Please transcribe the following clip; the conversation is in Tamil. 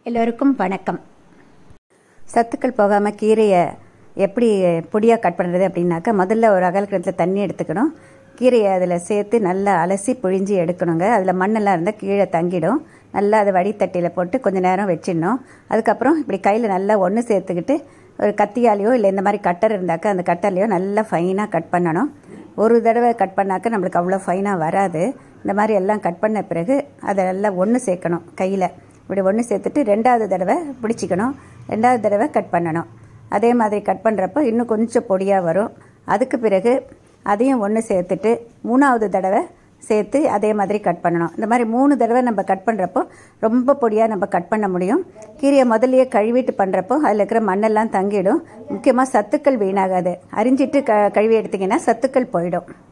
எல்லோருக்கும் வணக்கம். சத்துக்கள் போகாமல் கீரையை எப்படி பொடியாக கட் பண்ணுறது அப்படின்னாக்கா, முதல்ல ஒரு அகல்கிணத்துல தண்ணி எடுத்துக்கணும். கீரையை அதில் சேர்த்து நல்லா அலசி புழிஞ்சி எடுக்கணுங்க. அதில் மண்ணெல்லாம் இருந்தால் கீழே தங்கிடும். நல்லா அதை வடித்தட்டியில் போட்டு கொஞ்சம் நேரம் வச்சிடணும். அதுக்கப்புறம் இப்படி கையில் நல்லா ஒன்று சேர்த்துக்கிட்டு ஒரு கத்தியாலேயோ இல்லை இந்த மாதிரி கட்டர் இருந்தாக்கா அந்த கட்டர்லையோ நல்லா ஃபைனாக கட் பண்ணணும். ஒரு தடவை கட் பண்ணாக்க நம்மளுக்கு அவ்வளோ ஃபைனாக வராது. இந்த மாதிரி எல்லாம் கட் பண்ண பிறகு அதை நல்லா ஒன்று சேர்க்கணும். கையில் இப்படி ஒன்று சேர்த்துட்டு ரெண்டாவது தடவை பிடிச்சிக்கணும். ரெண்டாவது தடவை கட் பண்ணணும். அதே மாதிரி கட் பண்ணுறப்போ இன்னும் கொஞ்சம் பொடியாக வரும். அதுக்கு பிறகு அதையும் ஒன்று சேர்த்துட்டு மூணாவது தடவை சேர்த்து அதே மாதிரி கட் பண்ணணும். இந்த மாதிரி 3 தடவை நம்ம கட் பண்ணுறப்போ ரொம்ப பொடியாக நம்ம கட் பண்ண முடியும். கீரையை முதல்லையே கழுவிட்டு பண்ணுறப்போ அதில் இருக்கிற மண்ணெல்லாம் தங்கிடும். முக்கியமாக சத்துக்கள் வீணாகாது. அரிஞ்சிட்டு கழுவி எடுத்திங்கன்னா சத்துக்கள் போயிடும்.